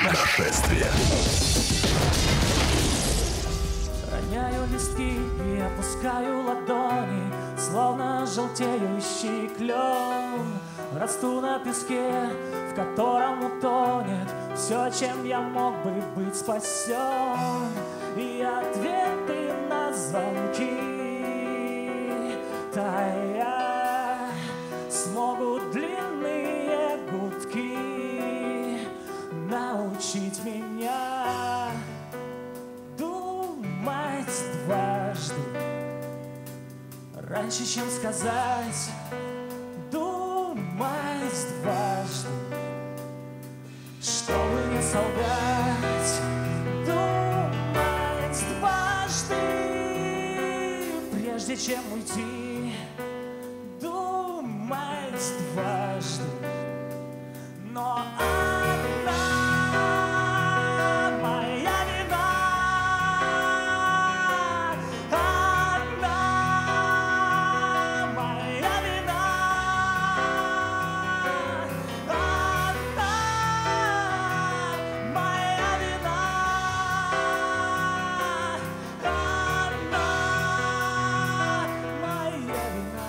Нашествие. Роняю листки и опускаю ладони, словно желтеющий клен. Расту на песке, в котором утонет все, чем я мог бы быть спасен. И ответы на звонки тая смогут длинные гудки научить меня думать дважды, раньше, чем сказать, думать дважды, чтобы не солгать, думать дважды, прежде чем уйти, думать дважды. Но одна моя вина, одна моя вина, одна моя вина, одна моя вина.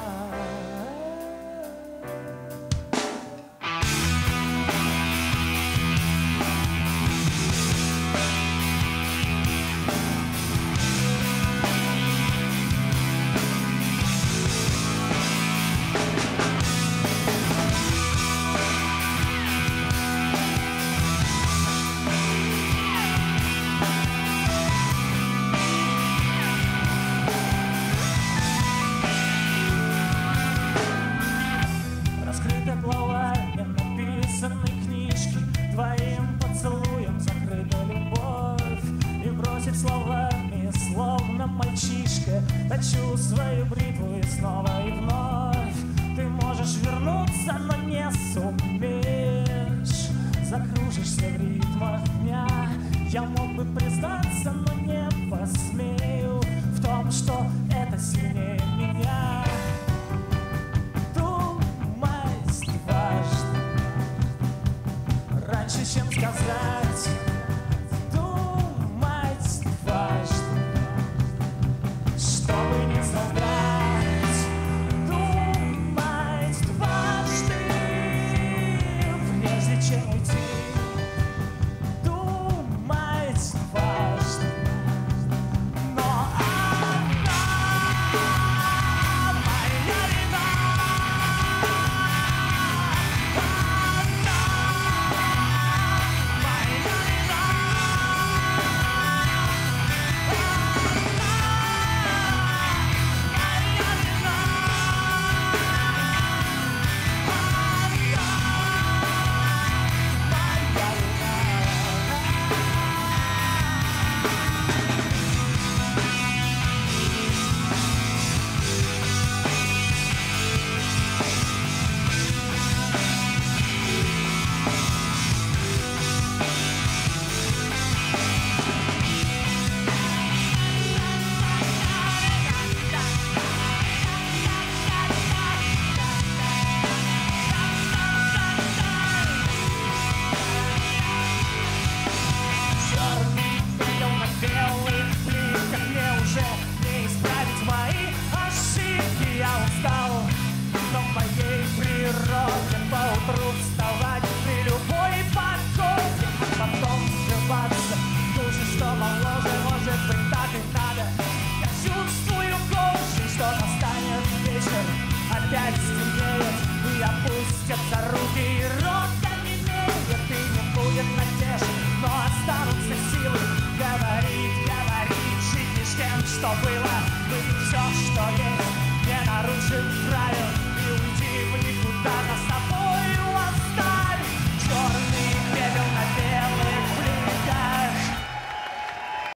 Раскрыта глава ненаписанной книжки, твоим поцелуем закрыта любовь. И бросить словами, словно мальчишка, точу свою бритву и снова и вновь. Ты можешь вернуться, но не сумеешь, закружишься в ритмах дня. Я мог бы признаться, но не посмею в том, что это сильнее меня. Думать дважды, раньше, чем сказать, думать дважды, чтобы не солгать, думать дважды, прежде чем уйти, думать дважды. Но одна моя вина, одна моя вина, черный пепел на белых плитках, мне уже не исправить мои ошибки. Я устал, но в моей природе поутру вставать при любой погоде, а потом срываться в душе, что моложе, может быть, так и надо. Я чувствую кожей, что настанет вечер, опять стемнеет и опустятся руки, и рот онемеет, и не будет надежды, но останутся силы говорить, говорить, жить ни с кем, что было, быть все, что есть, не нарушив правил.